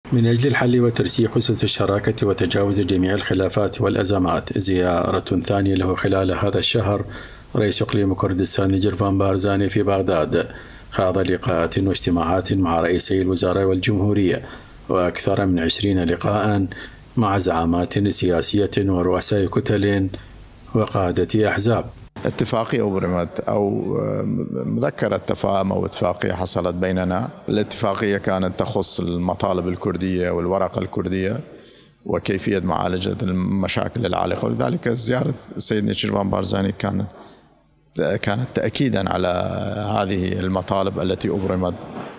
من أجل الحل وترسيخ أسس الشراكة وتجاوز جميع الخلافات والأزمات، زيارة ثانية له خلال هذا الشهر رئيس إقليم كردستان جيرفان بارزاني في بغداد خاض لقاءات واجتماعات مع رئيسي الوزراء والجمهورية وأكثر من 20 لقاء مع زعامات سياسية ورؤساء كتل وقادة أحزاب. اتفاقية أبرمت أو مذكرة تفاهم أو اتفاقية حصلت بيننا. الاتفاقية كانت تخص المطالب الكردية والورقة الكردية وكيفية معالجة المشاكل العالقة، ولذلك زيارة سيدنا جيرفان بارزاني كانت تأكيدا على هذه المطالب التي أبرمت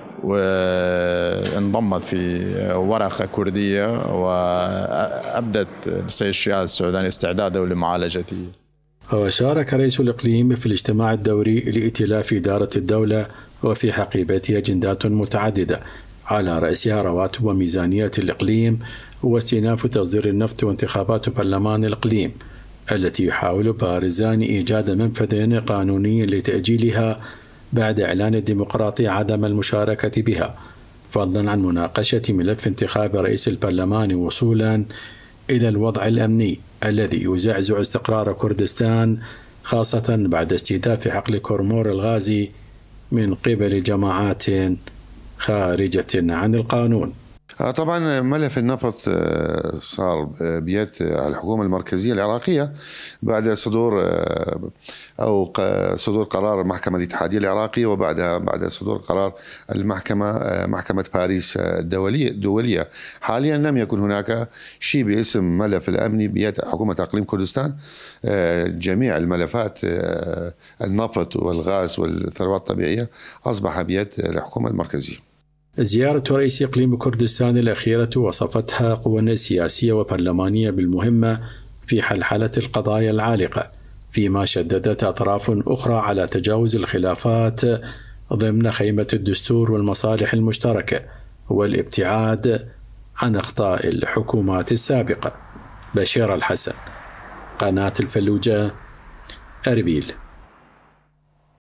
وانضمت في ورقة كردية، وأبدت السيد الشيعي السعوداني استعداده لمعالجته. وشارك رئيس الإقليم في الاجتماع الدوري لائتلاف إدارة الدولة، وفي حقيبته أجندات متعددة على رأسها رواتب وميزانية الإقليم واستئناف تصدير النفط وانتخابات برلمان الإقليم التي يحاول بارزاني إيجاد منفذ قانوني لتأجيلها بعد إعلان الديمقراطية عدم المشاركة بها، فضلا عن مناقشة ملف انتخاب رئيس البرلمان وصولا إلى الوضع الأمني الذي يزعزع استقرار كردستان، خاصة بعد استهداف حقل كرمور الغازي من قبل جماعات خارجة عن القانون. طبعا ملف النفط صار بيد الحكومة المركزية العراقية بعد صدور قرار المحكمة الاتحادية العراقية، بعد صدور قرار محكمة باريس الدولية. حاليا لم يكن هناك شيء باسم ملف الأمني بيد حكومة إقليم كردستان. جميع الملفات النفط والغاز والثروات الطبيعية أصبح بيد الحكومة المركزية. زيارة رئيس إقليم كردستان الأخيرة وصفتها قوى سياسية وبرلمانية بالمهمة في حلحلة القضايا العالقة، فيما شددت أطراف أخرى على تجاوز الخلافات ضمن خيمة الدستور والمصالح المشتركة والابتعاد عن أخطاء الحكومات السابقة. بشير الحسن، قناة الفلوجة، أربيل.